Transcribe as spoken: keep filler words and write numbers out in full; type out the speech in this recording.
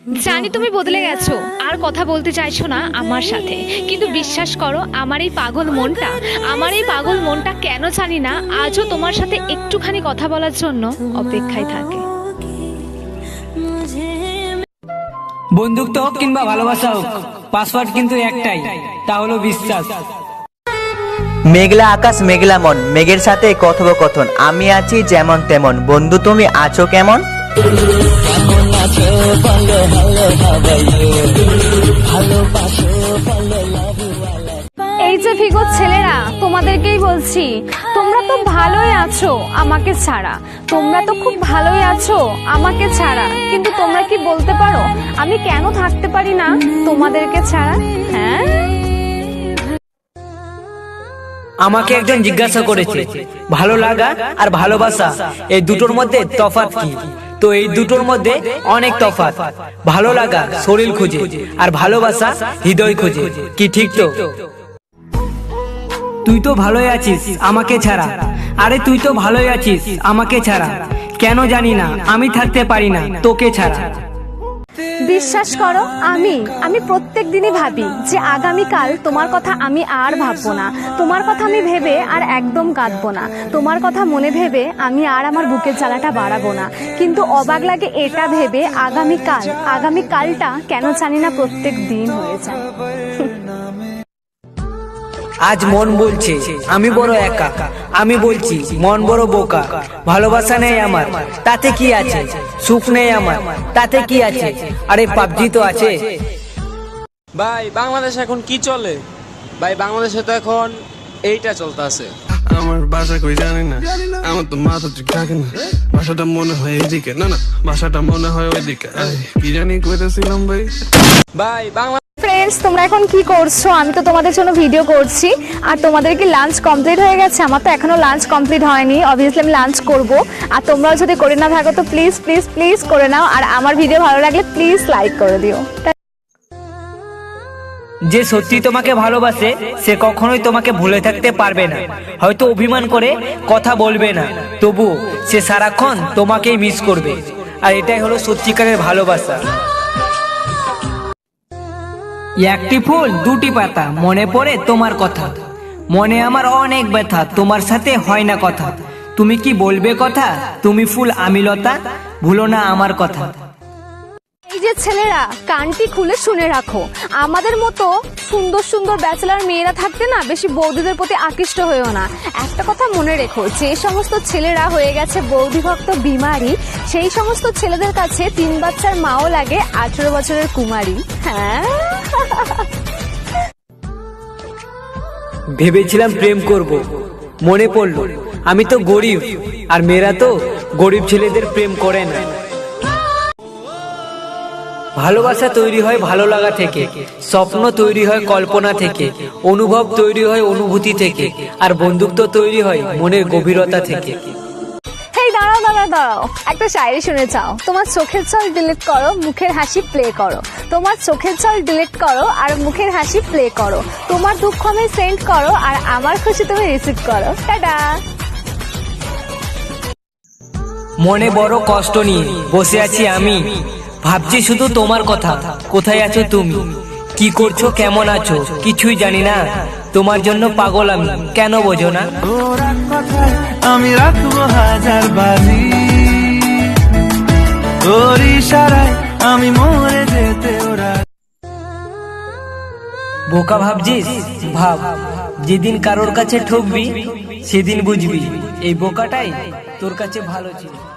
জানি তুমি বদলে গেছো, আর কথা বলতে চাইছো না আমার সাথে, কিন্তু বিশ্বাস করো আমার এই পাগল মনটা আমার এই পাগল মনটা কেন জানি না আজও তোমার সাথে একটুখানি কথা বলার জন্য অপেক্ষায় থাকে। বন্দুক তো হোক কিংবা ভালোবাসা হোক, পাসওয়ার্ড কিন্তু একটাই, তা হলো বিশ্বাস। মেঘলা আকাশ মেঘলা মন, মেঘের সাথে কথোপকথন, আমি আছি যেমন তেমন, বন্ধু তুমি আছো কেমন? এই যে ভিগো ছেলেরা, তোমাদেরকেই বলছি, তোমরা তো ভালোই আছো আমাকে ছাড়া, তোমরা তো খুব ভালোই আছো আমাকে ছাড়া, কিন্তু তোমরা কি বলতে পারো আমি কেন থাকতে পারি না তোমাদেরকে ছাড়া? হ্যাঁ, আমাকে একজন জিজ্ঞাসা করেছে ভালো লাগা আর ভালোবাসা এই দুটোর মধ্যে তফাৎ কি? তো এই দুটোর মধ্যে অনেক তফাৎ। ভালো লাগা শরীর খুঁজে আর ভালোবাসা হৃদয় খুঁজে। কি ঠিক তো? তুই তো ভালোই আছিস আমাকে ছাড়া, আরে তুই তো ভালোই আছিস আমাকে ছাড়া, কেন জানি না আমি থাকতে পারি না তোকে ছাড়া। বিশ্বাস করো, আমি আমি প্রত্যেক দিনই ভাবি যে আগামীকাল তোমার কথা আমি আর ভাববো না, তোমার কথা আমি ভেবে আর একদম কাঁদবো না, তোমার কথা মনে ভেবে আমি আর আমার বুকের জ্বালাটা বাড়াবো না। কিন্তু অবাক লাগে এটা ভেবে আগামীকাল আগামীকালটা কেন জানি না প্রত্যেক দিন হয়ে যায়। আজ মন বলছে আমি বড় একা, আমি বলছি মন বড় বোকা। ভালোবাসা নেই আমার তাতে কি আছে, সুখ নেই আমার তাতে কি আছে, আরে পাবজি তো আছে। ভাই বাংলাদেশে এখন কি চলে? ভাই বাংলাদেশে তো এখন এইটা চলতে আছে। আমার বাসা কই জানি না, আমার তো মাথা ঠিক থাকে না, বাসাটা মনে হয় এদিকে, না না বাসাটা মনে হয় ওইদিকে, কি জানি কইতেছিলাম ভাই। ভাই বাংলা ফ্রেন্ডস, তোমরা এখন কি করছো? আমি তো তোমাদের জন্য ভিডিও করছি, আর তোমাদের কি লাঞ্চ কমপ্লিট হয়ে গেছে? আমার তো এখনো লাঞ্চ কমপ্লিট হয়নি, অবভিয়াসলি আমি লাঞ্চ করব, আর তোমরাও যদি করে না থাকো তো প্লিজ প্লিজ প্লিজ করে নাও, আর আমার ভিডিও ভালো লাগলে প্লিজ লাইক করে দিও। যে সত্যি তোমাকে ভালোবাসে সে কখনোই তোমাকে ভুলে থাকতে পারবে না, হয়তো অভিমান করে কথা বলবে না, তবু সে সারাক্ষণ তোমাকেই মিস করবে, আর এটাই হলো সত্যিকারের ভালোবাসা। একটি ফুল দুটি পাতা, মনে পড়ে তোমার কথা, মনে আমার অনেক ব্যথা, তোমার সাথে হয় না কথা, তুমি কি বলবে কথা, তুমি ফুল আমি লতা, ভুলো না আমার কথা। এই যে ছেলেরা, কানটি খুলে শুনে রাখো, আমাদের মতো সুন্দর সুন্দর ব্যাচেলার মেয়েরা থাকতে না বেশি বৌদিদের প্রতি আকৃষ্ট হয়েও না। একটা কথা মনে রেখো, যে সমস্ত ছেলেরা হয়ে গেছে বৌদি ভক্ত বিমারি, সেই সমস্ত ছেলেদের কাছে তিন বাচ্চার মাও লাগে আঠেরো বছরের কুমারী। হ্যাঁ, ভেবেছিলাম প্রেম করব, মনে পড়লো আমি তো গরিব, আর মেয়েরা তো গরিব ছেলেদের প্রেম করে না। ভালোবাসা তৈরি হয় ভালো লাগা থেকে, স্বপ্ন তৈরি হয় কল্পনা থেকে, অনুভব তৈরি হয় অনুভূতি থেকে, আর বন্ধুত্ব তৈরি হয় মনের গভীরতা থেকে। এই দাঁড়াও দাঁড়াও দাঁড়াও, একটা শায়রি শুনে চাও। তোমার চোখের ছল ডিলিট করো, মুখের হাসি প্লে করো, তোমার চোখের ছল ডিলিট করো আর মুখের হাসি প্লে করো, তোমার দুঃখ আমি সেন্ড করো আর আমার খুশি তুমি রিসিভ করো। টাটা। মনে বড় কষ্ট নিয়ে বসে আছি আমি, ভাবছি শুধু তোমার কথা, কোথায় আছো তুমি, কি করছো কেমন আছো কিছুই জানি না, তোমার জন্য পাগল আমি, কেন বোঝো না? আমি রাখবো হাজার বাজি, তোর ইশারায় আমি মরে যেতে ওরা। বোকা ভাবছিস? ভাব, যেদিন কারোর কাছে ঠকবি সেদিন বুঝবি এই বোকাটাই তোর কাছে ভালো ছিল।